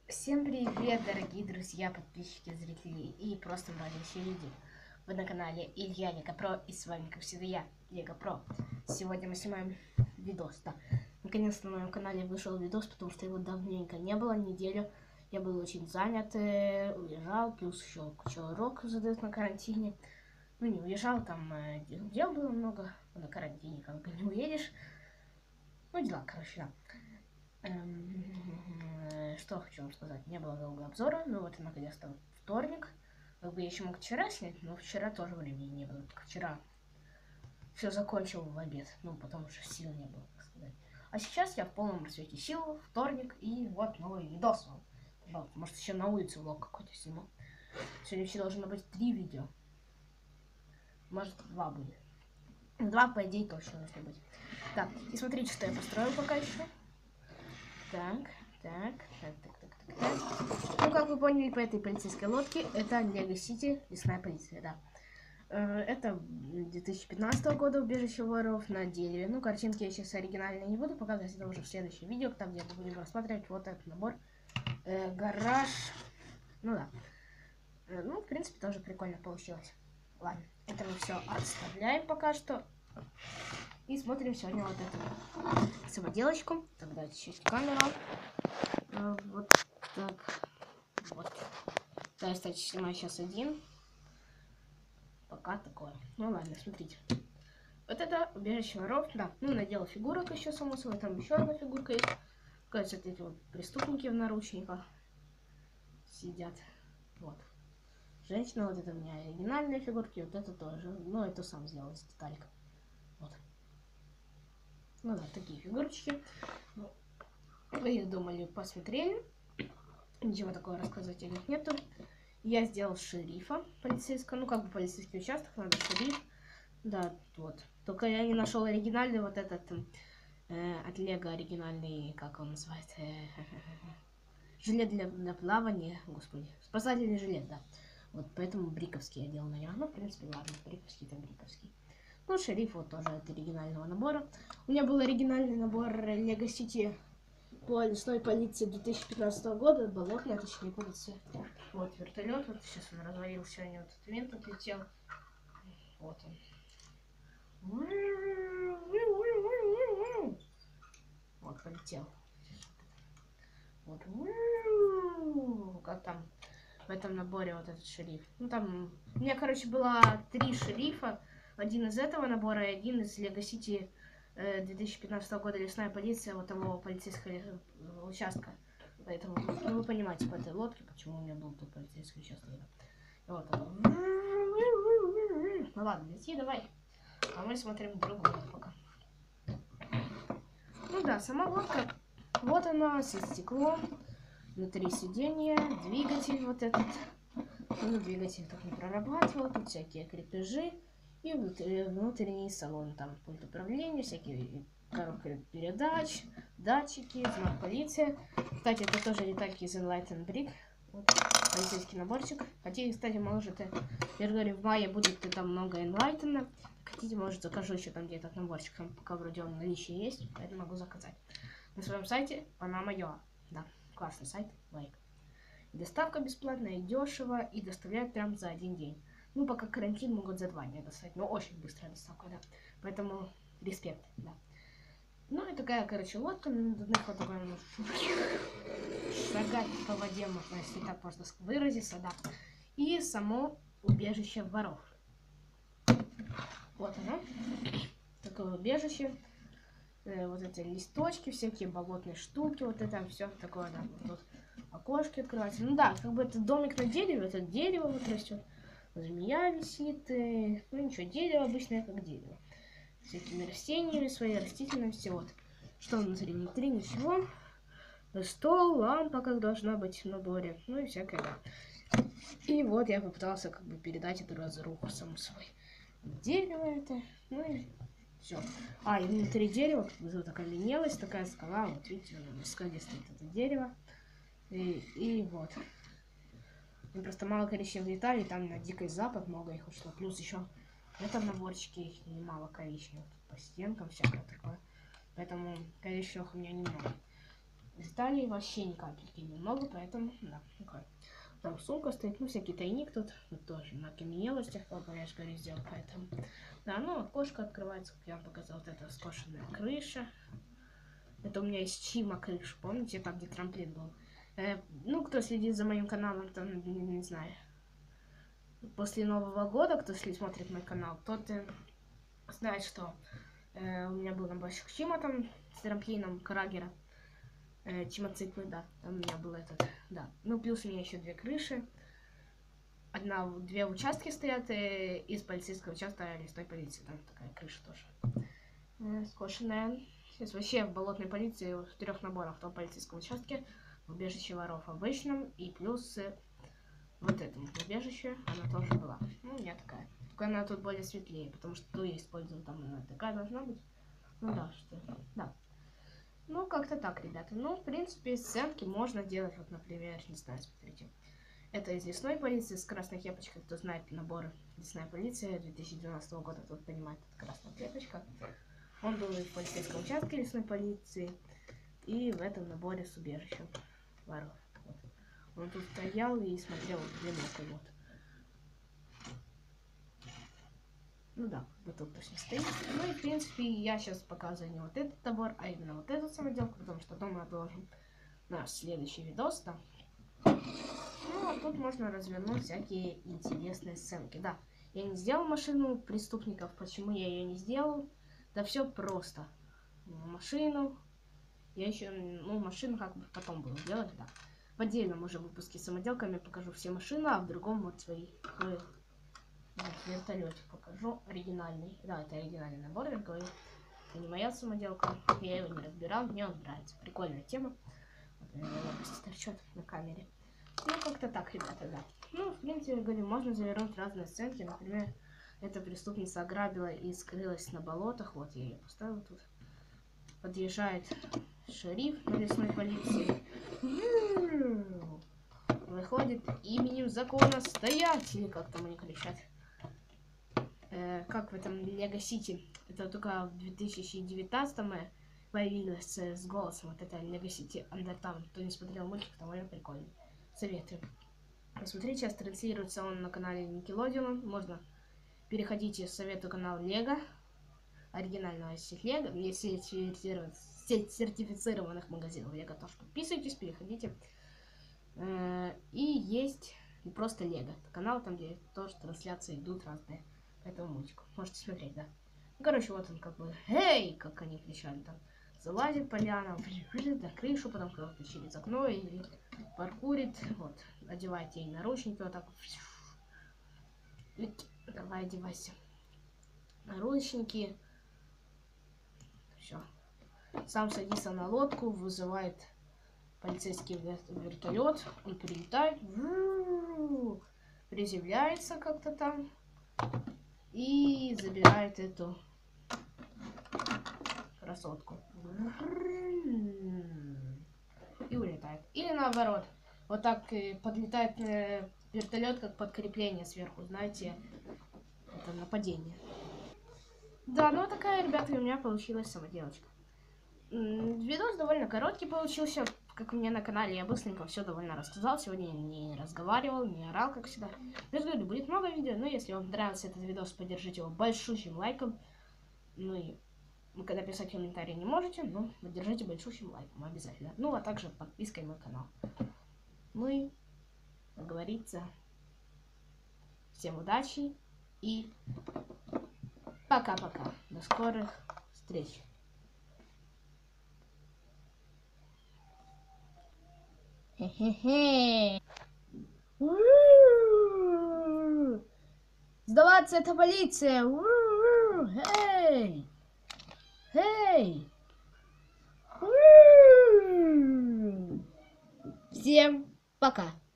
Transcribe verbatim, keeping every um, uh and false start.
Всем привет, дорогие друзья, подписчики, зрители и просто маленькие люди. Вы на канале Илья Лего-Про, и с вами, как всегда, я, Лего-Про. Сегодня мы снимаем видос, да. Наконец-то на моем канале вышел видос, потому что его давненько не было, неделю. Я был очень занят, уезжал, плюс еще куча урок задают на карантине. Ну, не уезжал, там дел было много, на карантине как бы не уедешь. Ну, дела, короче, да. Эм, что хочу вам сказать, не было долгого обзора, ну вот наконец-то вторник, как бы я еще мог вчера снять, но вчера тоже времени не было, только вчера все закончил в обед, ну потому что сил не было, так сказать. А сейчас я в полном расцвете сил, вторник, и вот новый видос вам. Вот, может еще на улице влог какой-то сниму. Сегодня все должно быть три видео, может два будет. Два, по идее, точно должно быть. Так, и смотрите, что я построил пока еще. Так, так, так, так, так, так, так. Ну, как вы поняли по этой полицейской лодке, это Лего Сити, лесная полиция, да. Это две тысячи пятнадцатого года убежище воров на дереве. Ну, картинки я сейчас оригинальные не буду показывать, это уже в следующем видео, там где мы будем рассматривать вот этот набор. Э, гараж. Ну да. Э, ну, в принципе, тоже прикольно получилось. Ладно, это мы все отставляем пока что. И смотрим сегодня вот эту самоделочку. Тогда чуть камеру. А, вот так. Вот. Да, я, кстати, снимаю сейчас один. Пока такое. Ну ладно, смотрите. Вот это убежище воров. Да, ну надел фигурок еще, само собой. Там еще одна фигурка есть. Кажется, эти вот преступники в наручниках сидят. Вот. Женщина, вот это у меня оригинальные фигурки. Вот это тоже. Ну, это сам сделал из деталек. Вот. Ну да, такие фигурочки. Вы их думали, посмотрели. Ничего такого рассказывать о них нету. Я сделал шерифа полицейского. Ну, как бы полицейский участок, надо шериф. Да, вот. Только я не нашел оригинальный вот этот э, от Лего оригинальный, как он называется? Жилет для, для плавания. Господи. Спасательный жилет, да. Вот поэтому бриковский я делал на него. Ну, в принципе, ладно, бриковский там бриковский. Ну, шериф вот тоже от оригинального набора. У меня был оригинальный набор Лего Сити по лесной полиции две тысячи пятнадцатого года, болотная, точнее, полиция. Вот вертолет, вот сейчас он развалился, сегодня вот этот винт отлетел. Вот он. Вот, полетел. Вот. Как там в этом наборе вот этот шериф. Ну там, у меня, короче, было три шерифа. Один из этого набора и один из Лего Сити две тысячи пятнадцатого года лесная полиция, вот того полицейского участка. Поэтому, ну, вы понимаете по этой лодке, почему у меня был тут полицейский участок. Да. Вот он. Ну ладно, лети, давай. А мы смотрим другую пока. Ну да, сама лодка. Вот она, со стеклом. Внутри сиденья, двигатель вот этот. Ну, двигатель так не прорабатывал. Тут всякие крепежи. И внутренний салон. Там пульт управления, всякие коробки передач, датчики, знак полиция. Кстати, это тоже детальки из Enlighten Brick. Вот, полицейский наборчик. Хотите, кстати, может, я же говорю, в мае будет там много Enlighten. Хотите, может, закажу еще там где-то наборчик. Там пока вроде он в наличии есть, поэтому могу заказать. На своем сайте Panama.ua. Да, классный сайт, лайк. Доставка бесплатная и дешево, и доставляют прям за один день. Ну, пока карантин, могут за два дня доставить, но очень быстрая доставка, да. Поэтому респект, да. Ну, и такая, короче, лодка, вот такой, шагать по воде, можно, если так можно выразиться, да. И само убежище воров. Вот оно. Такое убежище. Э, вот эти листочки, всякие болотные штуки, вот это все такое, да. Вот тут окошки открываются. Ну да, как бы это домик на дереве, это дерево вот растет. Змея висит. И, ну ничего, дерево обычное как дерево. Всякими растениями, своей растительностью, вот. Что внутри? Внутри ничего. Стол, лампа, как должна быть в наборе. Ну и всякое, да. И вот я попытался как бы передать эту разруху саму собой. Дерево это, ну и все. А, и внутри дерева, как бы, такая линелась, такая скала. Вот видите, на скале стоит это дерево. И, и вот. Ну, просто мало коричневых деталей, там на Дикий Запад много их ушло. Плюс еще в этом наборчике их немало коричневых. По стенкам всякое такое. Поэтому коричневых у меня немного. деталей вообще ни капельки немного, поэтому, да, такой. Там сумка стоит, ну, всякий тайник тут, тут тоже на окаменелостях, папа, я же говорю, сделал, поэтому. Да, ну, окошко открывается, как я вам показал, вот эта скошенная крыша. Это у меня из Чима крыша, помните, там, где трамплин был. Э, ну, кто следит за моим каналом, то, не, не знаю. После Нового года, кто смотрит мой канал, тот э, знает, что э, у меня был наборщик Чима там с трамплином Крагера. Э, Чимоциклы, да, там у меня был этот, да. Ну, плюс у меня еще две крыши. Одна, две участки стоят, э, из полицейского участка лесной полиции. Там такая крыша тоже. Э, скошенная. Сейчас вообще в болотной полиции в трех наборах. То в полицейском участке, в убежище воров обычном и плюс э, вот этому убежище она тоже была. Ну, у меня такая. Только она тут более светлее, потому что ту я использую, там она такая должна быть. Ну да, что, да. Ну, как-то так, ребята. Ну, в принципе, сценки можно делать, вот, например, не знаю, смотрите. Это из лесной полиции с красной кепочкой. Кто знает наборы лесная полиция две тысячи двенадцатого года, тот понимает, это красная кепочка. Он был и в полицейском участке лесной полиции, и в этом наборе с убежищем воров. Вот. Он тут стоял и смотрел в бинокль, вот. Ну да, вот тут точно стоит. Ну и в принципе я сейчас показываю не вот этот набор, а именно вот эту самоделку, потому что потом мы отложим наш следующий видос там. Ну а тут можно развернуть всякие интересные сценки. Да, я не сделал машину преступников. Почему я ее не сделал? Да все просто. Машину. Я еще, ну, машину как бы потом буду делать, да. В отдельном уже выпуске с самоделками покажу все машины, а в другом вот свои. Вертолетик покажу. Оригинальный. Да, это оригинальный набор, я говорю. Это не моя самоделка. Я его не разбирал, мне он нравится. Прикольная тема. Вот у меня лопасти торчат на камере. Ну, как-то так, ребята, да. Ну, в принципе, я говорю, можно завернуть разные сценки. Например, эта преступница ограбила и скрылась на болотах. Вот я ее поставила тут. Подъезжает шериф на лесной полиции. Выходит именем закона стоять. Или как там они кричат. Э, как в этом Лего Сити. Это только в две тысячи девятнадцатом появилась с голосом. Вот это Лего Сити Андертаун. Кто не смотрел мультик, довольно прикольный. Советую. Посмотрите, сейчас транслируется он на канале Nickelodeon. Можно переходите, советую канал Лего. Оригинального сеть Лего. Есть сеть сертифицированных магазинов Лего. Тоже подписывайтесь, переходите. И есть просто Лего. Канал там, где тоже трансляции идут разные. По этому мультику. Можете смотреть, да. Ну, короче, вот он как бы. Эй! Как они кричали там. Залазит поляна, на крышу, потом кто-то через окно или паркурит. Вот. Одевает ей наручники, вот так. Давай одевайся. Наручники. Все. Сам садится на лодку, вызывает полицейский вертолет. Он прилетает. Приземляется как-то там. И забирает эту красотку. И улетает. Или наоборот. Вот так подлетает вертолет как подкрепление сверху. Знаете, это нападение. Да, ну такая, ребята, у меня получилась самоделочка. Видос довольно короткий получился. Как у меня на канале, я быстренько все довольно рассказал. Сегодня я не разговаривал, не орал, как всегда. Я говорю, будет много видео, но если вам нравится этот видос, поддержите его большущим лайком. Ну и когда писать комментарии не можете, но поддержите большущим лайком обязательно. Ну, а также подпиской на канал. Ну и, как говорится, всем удачи и пока-пока. До скорых встреч. Хе-хе-хе. Сдаваться, это полиция. Эй! Эй! Всем пока.